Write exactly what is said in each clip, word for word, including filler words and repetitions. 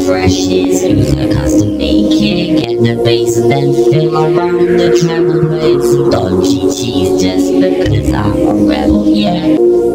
fresh hits. Use a custom made kick and the bass and then feel around the treble waves. Don't cheat cheese just because I'm a rebel, yeah.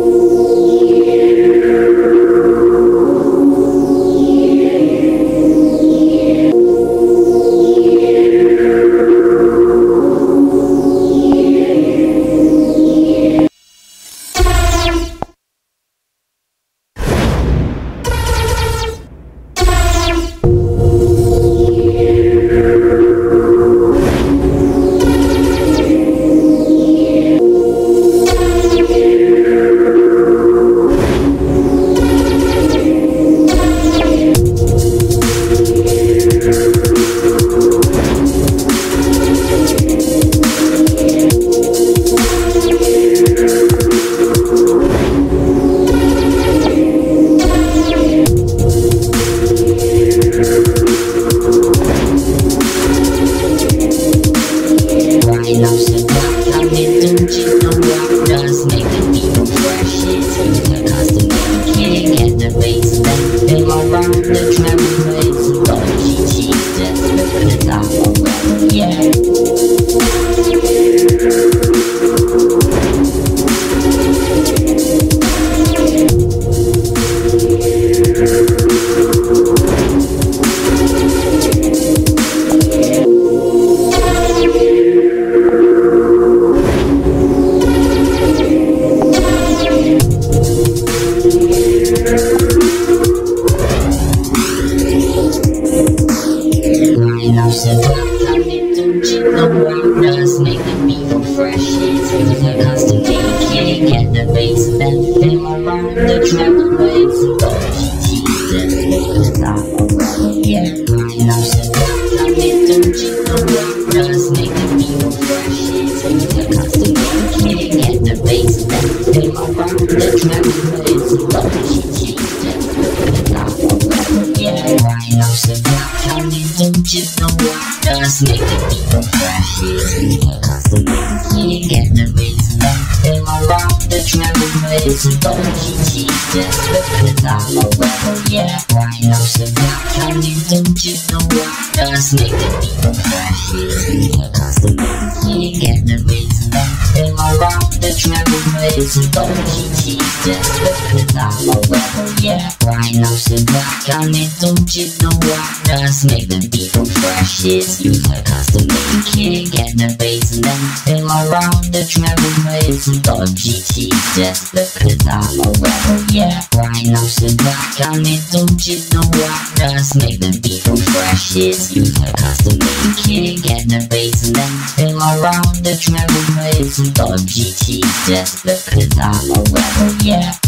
Just make the beat go fresh. It's a custom made kick and the bass then feel around the treble waves. Don't cheat just because I'm a rebel, yeah. And I'm so I mean, don't you know what? Just make the beat go fresh. It's a custom made kick and the bass then feel around the treble waves. Don't cheat just because I'm a rebel, yeah. And I'm so I mean, don't you know what? Just make the beat go fresh. It's a custom made kick and the bass then feel around the treble waves. Don't cheat just because I'm a rebel, yeah. And I'm so I mean, don't you know what? Just make the beat go fresh. It's a custom made kick and the bass then feel around the treble waves. Don't cheat just because I'm a rebel, yeah. And I'm so I mean, don't you know what? Just make the beat go fresh. It's a custom made kick and the bass and then feel around the treble waves. Don't cheat just because I'm a rebel, yeah. And I'm so I mean, don't you know what? Just make the beat go fresh. It's a custom made kick and the bass and then feel around the treble waves. Don't cheat just because I'm a rebel, yeah.